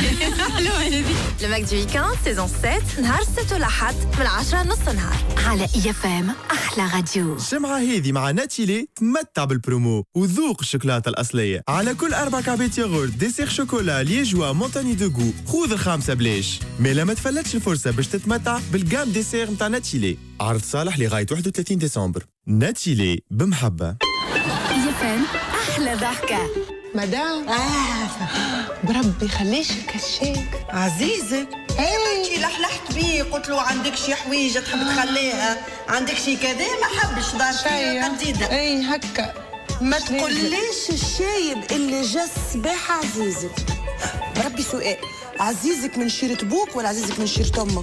لو ماك دو ويكاند سيزون 7 نهار السبت والأحد من 10 نص نهار
على اي اف ام احلى راديو.
الجمعة هذه مع ناتيلي تمتع بالبرومو وذوق الشوكولاتة الأصلية على كل 4 كعبات ياغورت ديسير شوكولا ليجوا مونتاني دو غو خذ الخامسة بلاش. مي ما تفلتش الفرصة باش تتمتع بالجام ديسير متاع ناتيلي. عرض صالح لغاية 31 ديسمبر. ناتيلي بمحبة.
اي اف ام احلى ضحكة.
مدام بربي خليش الكشاك
عزيزك. كي لحلحت بيه قلت له عندك شي حويجه تحب تخليها عندك شي كذا ما حبش دار فيها جديده.
اي هكا
ما تقوليش الشايب اللي جا الصباح عزيزك. بربي سؤال عزيزك من شيرة بوك ولا عزيزك من شيرة امك؟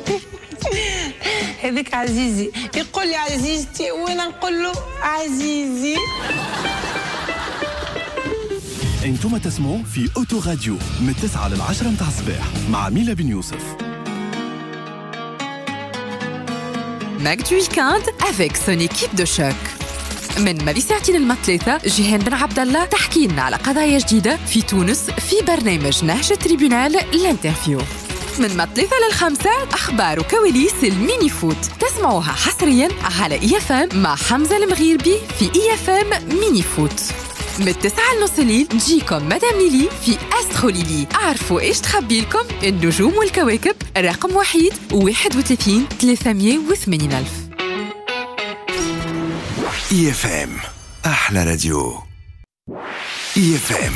هذيك عزيزي يقول لي عزيزتي وانا نقول له عزيزي.
انتم تسمعوا في اوتو راديو من 9 ل 10 متاع الصباح مع ميلا بن يوسف.
ماك دو ويكاند افيك سون ايكيب دو شوك. من مالي ساعتين المثلاثة جيهان بن عبد الله تحكي لنا على قضايا جديدة في تونس في برنامج نهج التريبيونال الانترفيو. من مثلاثة للخمسة أخبار وكواليس الميني فوت تسمعوها حصريا على اي اف ام مع حمزة المغيربي في اي اف ام ميني فوت. من 9 لنص الليل نجيكم مدام ليلي في أسترو ليلي. أعرفوا إيش تخبي لكم النجوم والكواكب رقم 31 380 ألف.
اي اف ام احلى راديو. اي اف ام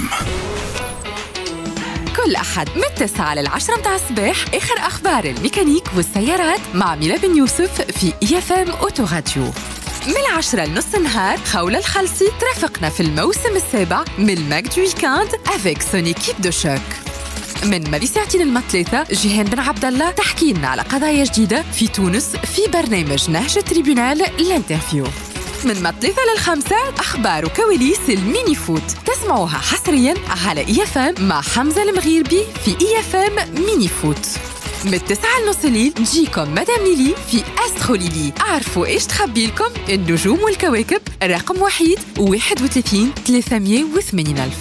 كل أحد من 9 ل 10 متاع الصباح آخر أخبار الميكانيك والسيارات مع ميلا بن يوسف في اي اف ام اوتو راديو. من 10 لنص النهار خولة الخالصي ترافقنا في الموسم السابع من ماك دو ويكاند افيك سون ايكيب دو شوك. من مالي ساعتين المثلاثة جيهان بن عبد الله تحكي لنا على قضايا جديدة في تونس في برنامج نهج التريبيونال الانترفيو. من مثلاثة للخمسة أخبار وكواليس الميني فوت تسمعوها حصريا على إي اف ام مع حمزة المغيربي في إي اف ام ميني فوت. من 9:30 الليل نجيكم مدام ليلي في أسترو ليلي. أعرفوا إيش تخبي لكم النجوم والكواكب. رقم وحيد 31 380 ألف.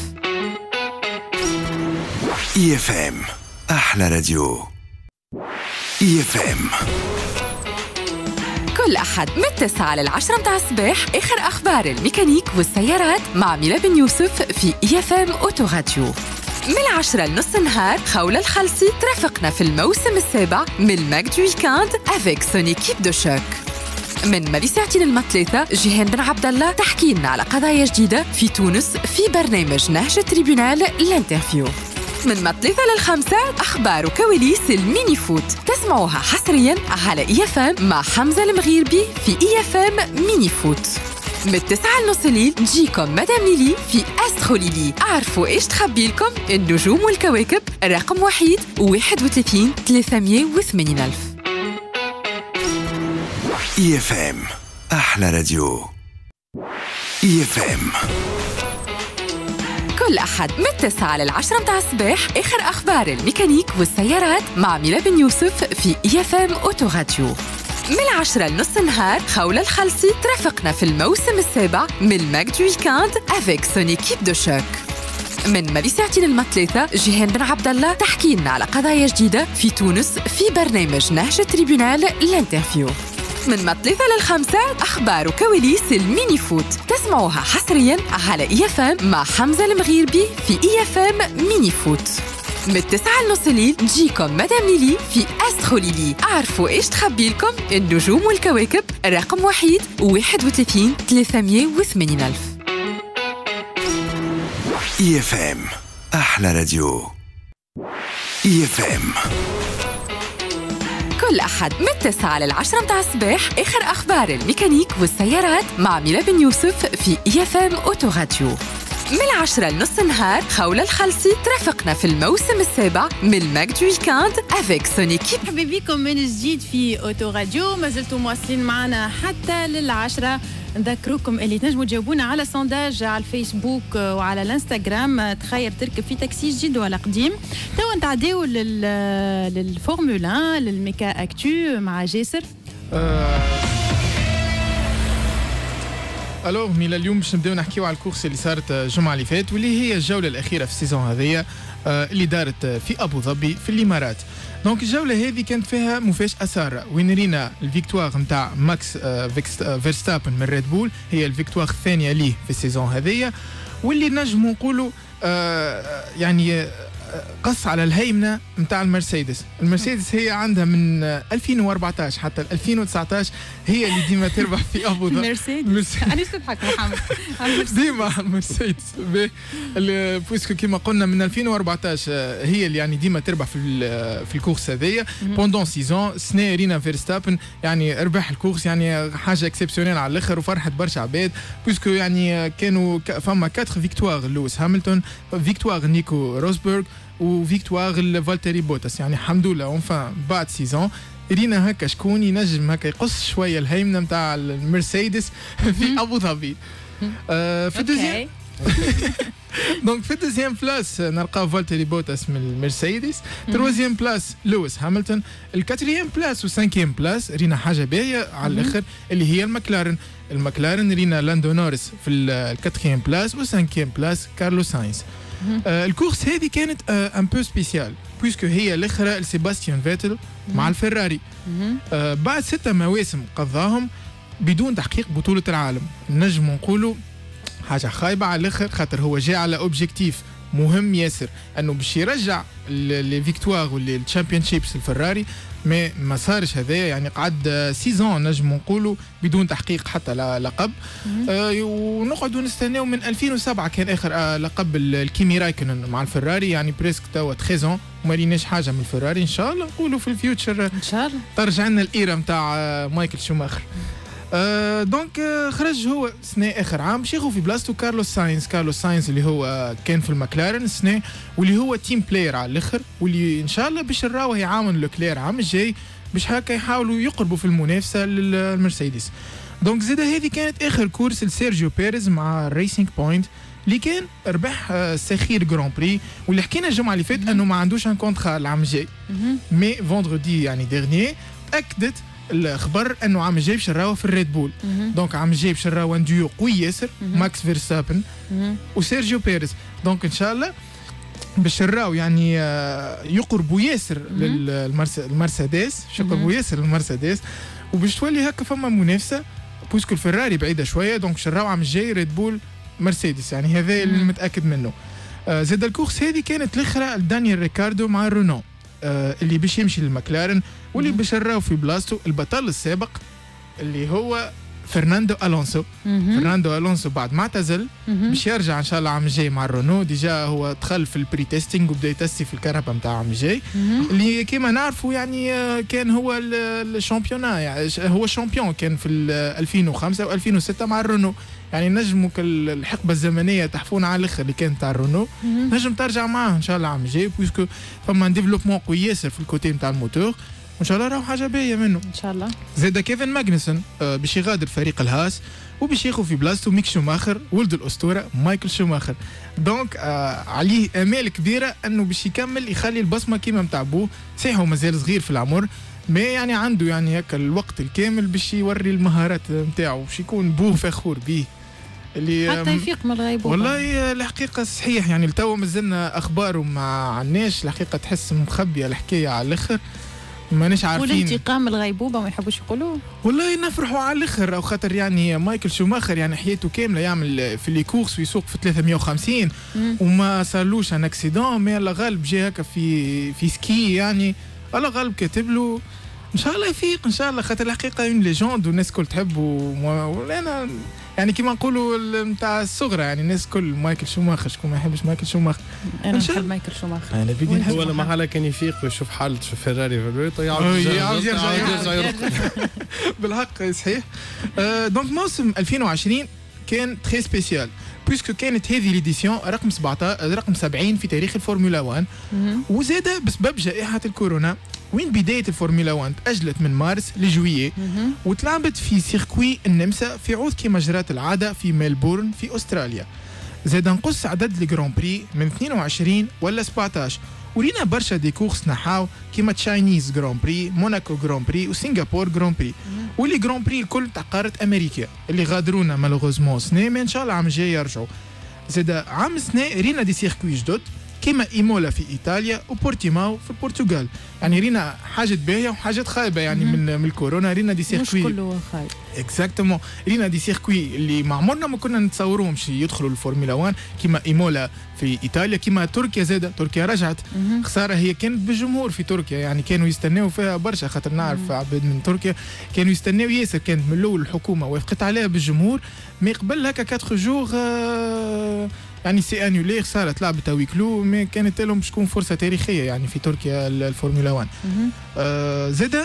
إي اف ام أحلى راديو. إي اف ام
كل أحد من 9 ل10 متاع الصباح آخر أخبار الميكانيك والسيارات مع ميلا بن يوسف في إي اف ام أوتو راديو. من 10 لنص النهار خولة الخلصي ترافقنا في الموسم السابع من الماك دو ويكاند افيك سون ايكيب دو شوك. من مالي ساعتين المثلاثة جيهان بن عبد الله تحكي لنا على قضايا جديدة في تونس في برنامج نهج تريبونال الانترفيو. من مثلاثة للخمسة أخبار وكواليس الميني فوت تسمعوها حصريا على إي اف ام مع حمزة المغيربي في إي اف ام ميني فوت. من 9:30 الليل نجيكم مدام ليلي في أسترو ليلي. أعرفوا إيش تخبي لكم النجوم والكواكب. رقم وحيد 31 380 ألف.
إي اف ام أحلى راديو. إي اف ام
كل أحد من 9 ل10 متاع الصباح آخر أخبار الميكانيك والسيارات مع ميلا بن يوسف في إي اف ام أوتو راديو. من 10 لنص النهار خولة الخلصي ترافقنا في الموسم السابع من الماك دو ويكاند افيك سون ايكيب دو شوك. من مالي ساعتين المثلاثة جيهان بن عبد الله تحكي لنا على قضايا جديدة في تونس في برنامج نهج تريبونال الانترفيو. من مثلاثة للخمسة أخبار وكواليس الميني فوت تسمعوها حصريا على إي اف ام مع حمزة المغيربي في إي اف ام ميني فوت. من 9:30 الليل نجيكم مدام ليلي في أسترو ليلي. أعرفوا إيش تخبي لكم النجوم والكواكب. رقم وحيد 31 380 ألف.
إي اف ام أحلى راديو. إي اف ام
كل أحد من 9 ل10 متاع الصباح آخر أخبار الميكانيك والسيارات مع ميلا بن يوسف في إي اف ام أوتو راديو. من 10 لنص النهار خولة الخلصي ترافقنا في الموسم السابع من الماك دو ويكاند افيك سون ايكيب.
مرحبا بكم من جديد في اوتو راديو. ما زلتوا مواصلين معنا حتى لل10. نذكركم اللي تنجموا تجاوبونا على سونداج على الفيسبوك وعلى الانستغرام. تخير تركب في تاكسي جديد ولا قديم. توا نتعداو للفورمولا 1 للميكا اكتو مع جاسر.
الو ميلا اليوم باش نبداو نحكيو على الكورس اللي صارت الجمعه اللي فاتت واللي هي الجوله الاخيره في السيزون هذيا اللي دارت في ابو ظبي في الامارات. دونك الجوله هذه كانت فيها مفاجاه ساره وين رينا الفيكتوار نتاع ماكس فيرستابن من ريد بول. هي الفيكتوار الثانيه ليه في السيزون هذيا واللي نجموا نقولوا يعني قص على الهيمنه نتاع المرسيدس. المرسيدس هي عندها من 2014 حتى 2019 هي اللي ديما تربح في ابو ظبي.
مرسيدس علاش تضحك محمد؟
ديما المرسيدس بويسكو كيما قلنا من 2014 هي اللي يعني ديما تربح في الكورس هذيا. بوندون سيزون سنة رينا فيرستابن يعني ربح الكورس يعني حاجه اكسبسيونيل على الاخر وفرحت برشا عباد بويسكو يعني كانوا فما 4 فيكتوار لويس هاملتون، فيكتوار نيكو روزبرغ وفيكتوار فالتيري بوتاس. يعني الحمد لله اونفان بعد سيزون رينا هكا شكون ينجم هكا يقص شويه الهيمنه نتاع المرسيدس في ابو ظبي. في الدوزيام دونك في الدوزيام بلاس نلقاو فالتيري بوتاس من المرسيدس. تروزيام بلاس لويس هاملتون. الكاتريام بلاس وسانكيام بلاس رينا حاجه باهيه على الاخر اللي هي المكلارن رينا لاندو نورس في الكاتريام بلاس وسانكيام بلاس كارلوس ساينز. الكورس هذه كانت ان بو سبيسيال بويسكو هي الاخرى لسيباستيان فيتل مع الفراري. بعد 6 مواسم قضاهم بدون تحقيق بطولة العالم. نجم نقولوا حاجة خايبة على الاخر خاطر هو جاء على اوبجيكتيف مهم ياسر انه باش يرجع لي فيكتوار واللي الشامبيونشيبس الفراري ما صارش هذايا. يعني قعد سيزون نجم نقولوا بدون تحقيق حتى لقب. ونقعدوا نستناو من 2007 كان اخر لقب الكيمي رايكنن مع الفراري. يعني بريسك توا 13 وما ريناش حاجه من الفراري. ان شاء الله نقولوا في الفيوتشر ان شاء الله ترجع لنا الايرا نتاع مايكل شوماخر. دونك خرج هو سنة اخر عام باش ياخذ في بلاصتو كارلوس ساينز اللي هو كان في المكلارن سنة واللي هو تيم بلاير على الاخر واللي ان شاء الله باش نراوه يعاون لوكلير عام الجاي باش هكا يحاولوا يقربوا في المنافسه للمرسيدس. دونك زيد هذه كانت اخر كورس لسيرجيو بيريز مع ريسينج بوينت اللي كان ربح ساخير جران بري، واللي حكينا الجمعه اللي فاتت انه ما عندوش ان كونترا العام الجاي. مي فوندردي يعني ديرني تاكدت الخبر انه عام الجاي باش نراو في الريد بول. دونك عام الجاي باش نراو ان ديو قوي ياسر، ماكس فيرستابن وسيرجيو بيريز. دونك ان شاء الله باش نراو يعني يقربوا ياسر للمرسيدس، يقربوا ياسر للمرسيدس، وباش تولي هكا فما منافسه بوسكو الفراري بعيده شويه. دونك باش نراو عام الجاي ريد بول مرسيدس، يعني هذا اللي متاكد منه. زاد الكورس هذه كانت الاخرى لدانيال ريكاردو مع رونو اللي باش يمشي للمكلارن، واللي باش نراو في بلاصتو البطل السابق اللي هو فرناندو الونسو. فرناندو الونسو بعد ما اعتزل باش يرجع ان شاء الله عام الجاي مع الرونو. ديجا هو دخل في البري تيستينغ وبدا يتستي في الكهرباء نتاع عام الجاي، اللي كما نعرفوا يعني كان هو الشامبيونا، يعني هو الشامبيون كان في 2005 و2006 مع الرونو. يعني نجموا الحقبه الزمنيه تحفون على الاخر اللي كانت تاع الرونو، نجم ترجع معاه ان شاء الله عام الجاي، بويسكو فما ديفلوبمون قوي ياسر في الكوتي نتاع الموتور، وان شاء الله راهو حاجه باهيه منه
ان شاء الله.
زاد كيفن ماغنسون باش يغادر فريق الهاس وباش ياخذ في بلاصتو ميك شوماخر ولد الاسطوره مايكل شوماخر. دونك عليه امال كبيره انه باش يكمل يخلي البصمه كيما نتاع بوه. صحيح هو مازال صغير في العمر، ما يعني عنده يعني هكا الوقت الكامل باش يوري المهارات نتاعو، باش يكون بوه فخور به اللي
حتى يفيق من الغيبوبه.
والله الحقيقه صحيح يعني التو مازلنا اخباره ما عناش، الحقيقه تحس مخبيه الحكايه على الاخر، ماناش عارفين.
والانتقام الغيبوبه ما يحبوش يقولوا.
والله نفرحوا على الاخر، او خاطر يعني مايكل شوماخر يعني حياته كامله يعمل في لي كورس ويسوق في 350 وما صارلوش ان اكسيدون، مي الله غالب جا هكا في سكي، يعني الله غالب كاتب له ان شاء الله يفيق ان شاء الله، خاطر الحقيقه اون ليجوند والناس الكل تحبه. وانا يعني كيما نقولوا نتاع الصغرى، يعني الناس الكل مايكل شوماخر، شكون ما يحبش مايكل شوماخر؟
انا نحب مايكل شوماخر.
انا بدي نحب.
هو لما حاله كان يفيق ويشوف حالة فيراري في البيت
يعاود يرجع بالحق صحيح. دونك موسم 2020 كان تري سبيسيال، بويسكو كانت هذه ليديسيون رقم 70 في تاريخ الفورمولا 1، وزاد بسبب جائحة الكورونا وين بداية الفورمولا 1 تأجلت من مارس لجويي، وتلعبت في سيركوي النمسا في عوض كما جرات العادة في ميلبورن في أستراليا. زاد نقص عدد الجران بري من 22 ولا 17، ورينا برشا دي كورس نحاو كيما تشاينيز جران بري، موناكو جران بري وسنغافور جران بري، واللي جران بري الكل تاع قارة أمريكا اللي غادرونا مالوغوزمون سنة، ما إن شاء الله عام الجاي يرجعوا. زاد عام سنة رينا دي سيركوي جدد كيما إيمولا في إيطاليا وبورتيماو في البرتغال. يعني رينا حاجات باهية وحاجات خايبة، يعني من الكورونا رينا دي سيركوي
مش كله خايب.
اكزاكتومون، رينا دي سيركوي اللي ما عمرنا ما كنا نتصوروهمش يدخلوا الفورمولا 1، كيما إيمولا في إيطاليا، كيما تركيا زادة. تركيا رجعت، خسارة هي كانت بالجمهور في تركيا، يعني كانوا يستناو فيها برشا، خاطر نعرف عباد من تركيا كانوا يستناو ياسر، كانت من الأول الحكومة وافقت عليها بالجمهور، ما قبل هكا 4 جور يعني سي انولي، صارت لعبة ويكلو، ما كانت لهم باش تكون فرصة تاريخية يعني في تركيا الفورمولا 1. زاد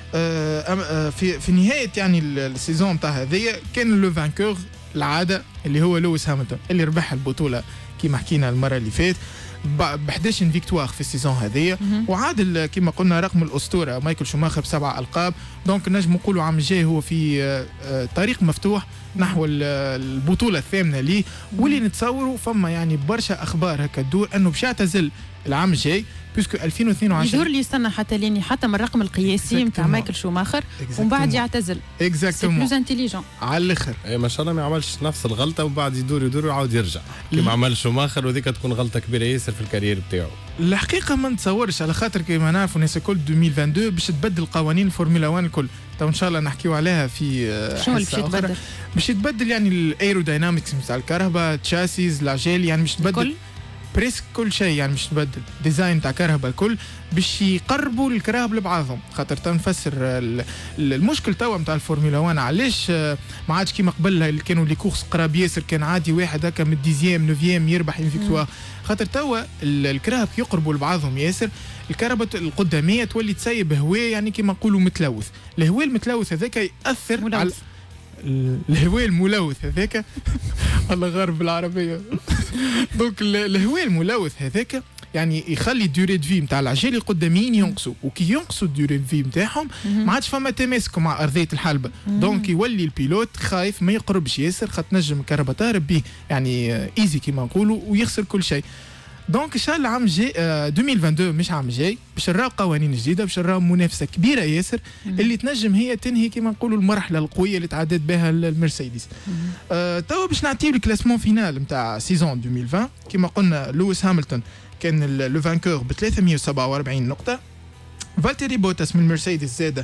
في نهاية يعني السيزون نتاع هذيا كان لو فانكور العادة اللي هو لويس هاملتون اللي ربح البطولة كيما حكينا المرة اللي فات ب 11 فيكتوار في السيزون هذيا، وعادل كما قلنا رقم الأسطورة مايكل شوماخر ب7 ألقاب. دونك نجم نقولوا عام الجاي هو في طريق مفتوح نحو البطولة الثامنة ليه، واللي نتصوروا فما يعني برشا أخبار هكا تدور أنه باش يعتزل العام الجاي، بيسكو 2022
يدور لي يستنى حتى لين يحطم الرقم القياسي نتاع مايكل شوماخر ومن بعد يعتزل.
اكزاكتومون،
سي بلوز انتيليجون
على الاخر.
اي ما شاء الله ما عملش نفس الغلطه ومن بعد يدور ويعاود يرجع كيما عمل شوماخر، وذيك تكون غلطه كبيره ياسر في الكارير بتاعه.
الحقيقه ما نتصورش، على خاطر كيما نعرفوا الناس الكل 2022 باش تبدل قوانين الفورمولا 1 الكل، تو ان شاء الله نحكيو عليها في
شنو اللي باش يتبدل؟
باش يتبدل يعني الايروداينامكس نتاع الكهرباء، تشاسيز، لاجيل، يعني باش تبدل بريسك كل شيء، يعني مش تبدل ديزاين تاع كهرباء الكل باش يقربوا الكراهب لبعضهم. خاطر تنفسر المشكل توا نتاع الفورمولا 1 علاش ما عادش كيما قبل اللي كانوا لي كورس قراب ياسر، كان عادي واحد هكا من 10 9 يربح الفيكتوار، خاطر توا الكراهب يقربوا لبعضهم ياسر، الكهرباء القداميه تولي تسيب هواء يعني كيما نقولوا متلوث. الهواء المتلوث هذاك ياثر على الهواء الملوث هذاك الله غارب بالعربيه. دونك الهواء الملوث هذاك يعني يخلي الدوري دو في نتاع العجال القداميين ينقصوا، وكي ينقصوا الدوري دو في نتاعهم ما عادش فما تماسك مع ارضيه الحلبه، دونك يولي البيلوت خايف ما يقربش ياسر خاطر نجم الكهرباء تهرب به يعني ايزي كيما نقولوا ويخسر كل شيء. دونك ان شاء الله عام جاي 2022 مش عام جاي باش نراو قوانين جديده، باش نراو منافسه كبيره ياسر اللي تنجم هي تنهي كيما نقولوا المرحله القويه اللي تعدت بها المرسيدس. توا باش نعطيو الكلاسمون فينال نتاع سيزون 2020 كيما قلنا لويس هاملتون كان لو فانكور ب 347 نقطه، فالتيري بوتاس من مرسيدس زاد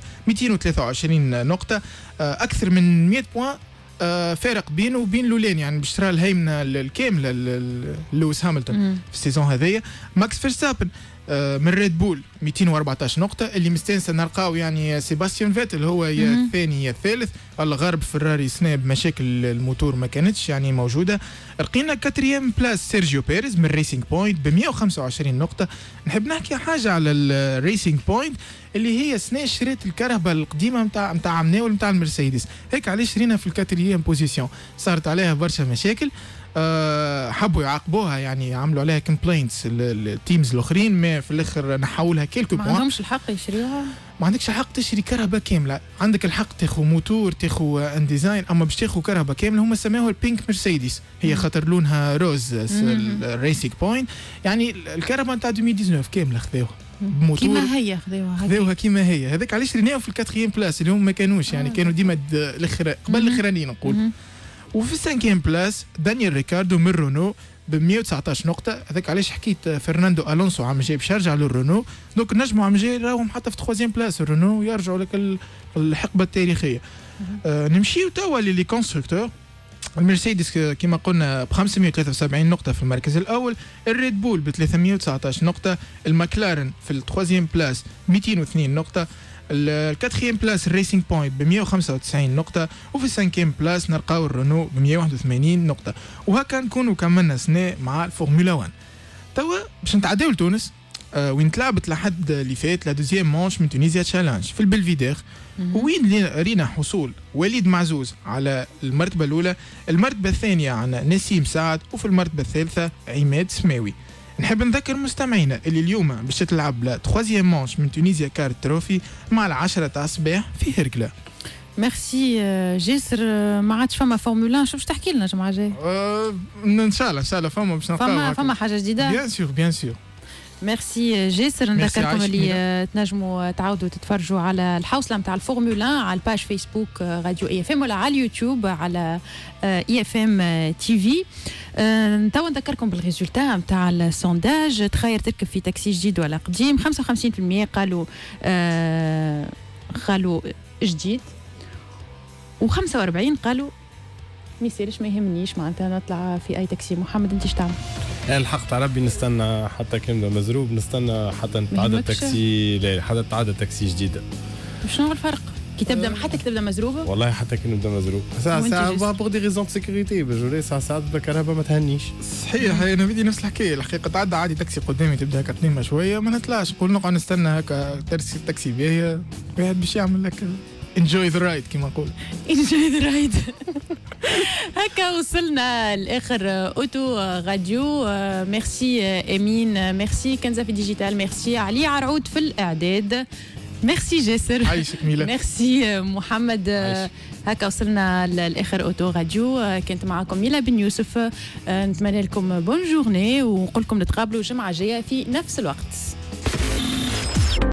223 نقطه، اكثر من 100 بوان فارق بينه وبين لولين، يعني باش ترى الهيمنه الكامله لويس هاملتون في السيزون هذيا. ماكس فيرستابن من ريد بول 214 نقطة، اللي مستانسة نلقاو يعني سيباستيان فيتل هو يا الثاني يا الثالث، الغرب فيراري سناب مشاكل الموتور ما كانتش يعني موجودة. لقينا كاتريام بلاس سيرجيو بيريز من ريسينج بوينت ب 125 نقطة. نحب نحكي حاجة على الريسينج بوينت اللي هي سنة شريت الكرهبة القديمة نتاع عمناول نتاع المرسيدس، هيك علاش شرينا في الكاتريام بوزيسيون، صارت عليها برشا مشاكل، حبوا يعاقبوها يعني عملوا عليها كومبلينتس التيمز الاخرين، ما في الاخر نحوا لها كيلكو بوان.
ما عندهمش الحق يشريوها،
ما عندكش الحق تشري كرهبه كامله، عندك الحق تاخذ موتور تاخذ ان ديزاين، اما باش تاخذ كرهبه كامله هم سموها البينك مرسيدس، هي خاطر لونها روز الريسينج بوينت، يعني الكرهبه نتاع 2019 كامله خذوها
بموتور كيما هي،
خذوها كيما هي. هذاك علاش شريناهم في الكاتريام بلاس اللي هم ما كانوش يعني كانوا ديما قبل الاخرانيين نقول. وفي السانكيام بلاس دانيال ريكاردو من رونو ب 119 نقطة، هذاك علاش حكيت فرناندو الونسو عام جاي باش يرجع للرونو، دونك نجموا عام جاي راهم حتى في 3 بلاس الرونو يرجعوا لك الحقبة التاريخية. نمشيو توا لي كونستركتور. المرسيدس كما قلنا ب 573 نقطة في المركز الأول، الريد بول ب 319 نقطة، المكلارن في الثروازيام بلاس 202 نقطة، الكاتريام بلاس الريسينج بوينت ب 195 نقطة، وفي السانكيام بلاس نلقاو الرونو ب 181 نقطة. وهكا نكونوا كملنا سنة مع الفورمولا 1. توا باش نتعداو لتونس وين تلعبت لحد اللي فات لا دوزيام مانش من تونيزيا تشالنج في البلفيدير، وين رينا حصول وليد معزوز على المرتبة الأولى، المرتبة الثانية عن نسيم سعد، وفي المرتبة الثالثة عماد سماوي. نحب نذكر مستمعينا اللي اليوم باش تلعب لا 3 مانش من تونيزيا كارت تروفي مع 10 تاع الصباح في هركلا.
ميرسي جاسر. ما عادش فما فورمولا، شو باش تحكي لنا الجمعة الجاية؟
ان شاء الله فما باش نلقاو
فما حاجة جديدة
بيان سور.
ميرسي جاسر. نذكركم اللي تنجموا تعاودوا تتفرجوا على الحوصله نتاع الفورمولا على الباج فيسبوك راديو اي اف ام، ولا على اليوتيوب على اي اف ام تي في. توا نذكركم بالريزولتا نتاع السونداج. تخير تركب في تاكسي جديد ولا قديم، 55% قالوا جديد، و45 قالوا ما يصيرش ما يهمنيش معناتها نطلع في اي تاكسي. محمد انت ايش تعمل؟
انا الحق تاع ربي نستنى حتى كلمه مزروب، نستنى حتى نتعدى تاكسي، لا حتى تتعدى تاكسي جديده.
شنو الفرق؟ كي تبدا حتى كي تبدا مزروبه؟
والله حتى كي نبدا مزروب ساعة بوغ دي ريزون سيكوريتي بجوري ساعات بالكهرباء ما تهنيش.
صحيح، انا بدي نفس الحكايه الحقيقه. تعدى عادي تاكسي قدامي تبدا هكا تنيمه شويه ما نطلعش، نقول نقعد نستنى هكا تاكسي باهيه، واحد باش يعمل لك enjoy the ride كما نقول.
enjoy the ride. هكا وصلنا لاخر اوتو راديو. ميرسي امين، ميرسي كنزه في ديجيتال، ميرسي علي عرعود في الاعداد، ميرسي جاسر،
عايشك ميلا،
ميرسي محمد. هكا وصلنا لاخر اوتو راديو. كانت معكم ميلا بن يوسف. نتمنى لكم بون جورني ونقول لكم نتقابلوا الجمعه الجايه في نفس الوقت.